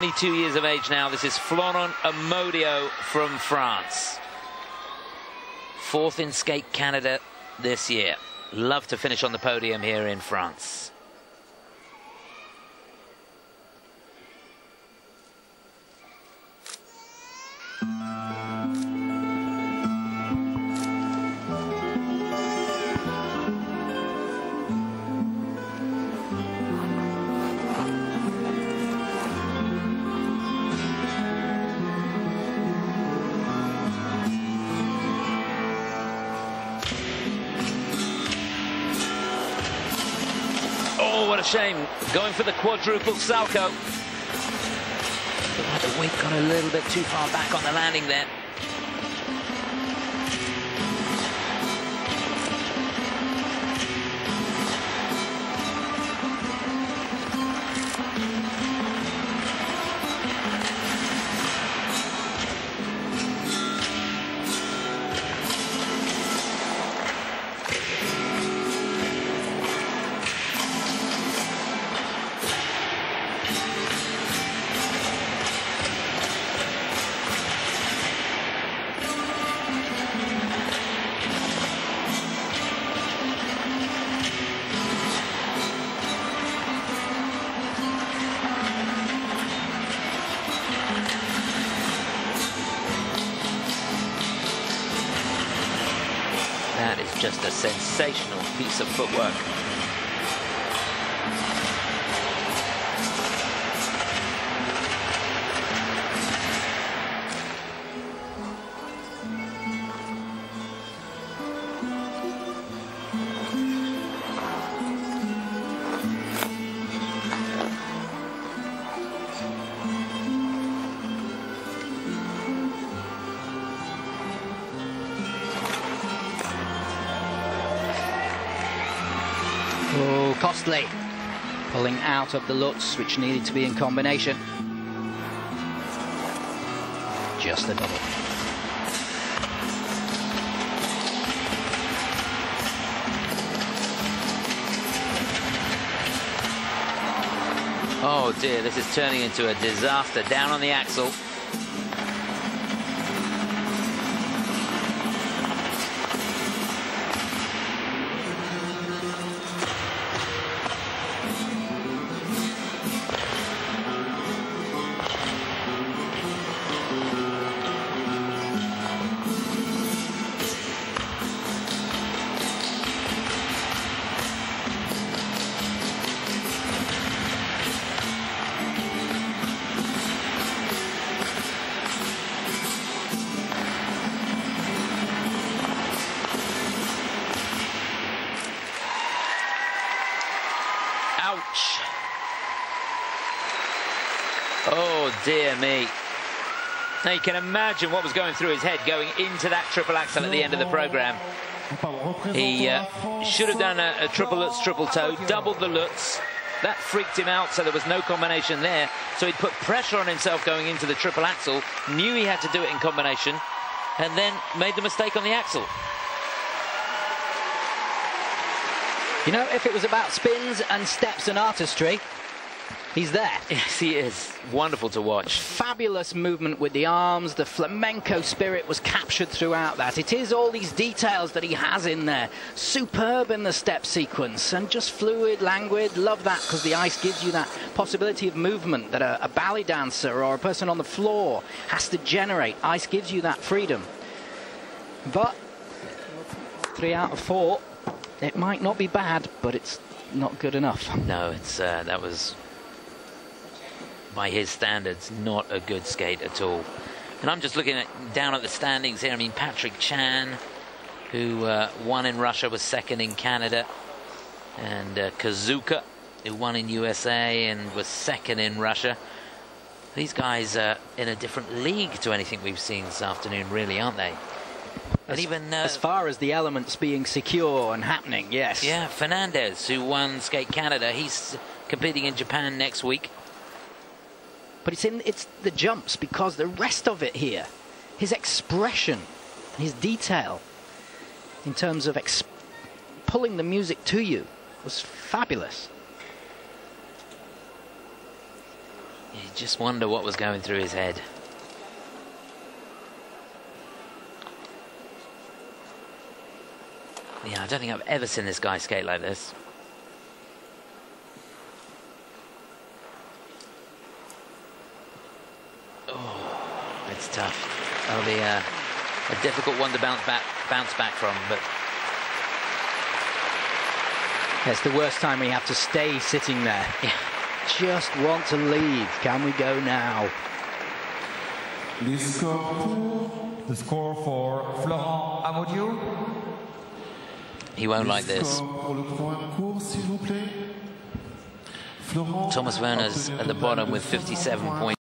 22 years of age now. This is Florent Amodio from France. 4th in Skate Canada this year. Love to finish on the podium here in France. Oh, what a shame. Going for the quadruple salto. Looked like the weight got a little bit too far back on the landing there. That is just a sensational piece of footwork. Oh, costly. Pulling out of the Lutz, which needed to be in combination. Just a double. Oh dear, this is turning into a disaster. Down on the axle. Ouch. Oh dear me. Now you can imagine what was going through his head going into that triple axel at the end of the program. He should have done a triple Lutz, triple toe, doubled the Lutz. That freaked him out, so there was no combination there. So he'd put pressure on himself going into the triple axel, knew he had to do it in combination, and then made the mistake on the axel. You know, if it was about spins and steps and artistry, he's there. Yes, he is. Wonderful to watch. Fabulous movement with the arms. The flamenco spirit was captured throughout that. It is all these details that he has in there. Superb in the step sequence and just fluid, languid. Love that, because the ice gives you that possibility of movement that a ballet dancer or a person on the floor has to generate. Ice gives you that freedom. But 3 out of 4. It might not be bad, but it's not good enough. No, it's that was, by his standards, not a good skate at all. And I'm just looking down at the standings here. I mean, Patrick Chan, who won in Russia, was 2nd in Canada. And Kazuka, who won in USA and was 2nd in Russia. These guys are in a different league to anything we've seen this afternoon, really, aren't they? And even as far as the elements being secure and happening, yes. Yeah, Fernandez, who won Skate Canada, he's competing in Japan next week. But it's the jumps, because the rest of it here, his expression, his detail, in terms of pulling the music to you, was fabulous. You just wonder what was going through his head. Yeah, I don't think I've ever seen this guy skate like this. Oh, it's tough. That'll be a difficult one to bounce back from, but it's the worst time we have to stay sitting there. yeah. Just want to leave. Can we go now? The score for Florent Amodiou. He won't like this. Thomas Werner's at the bottom with 57 points.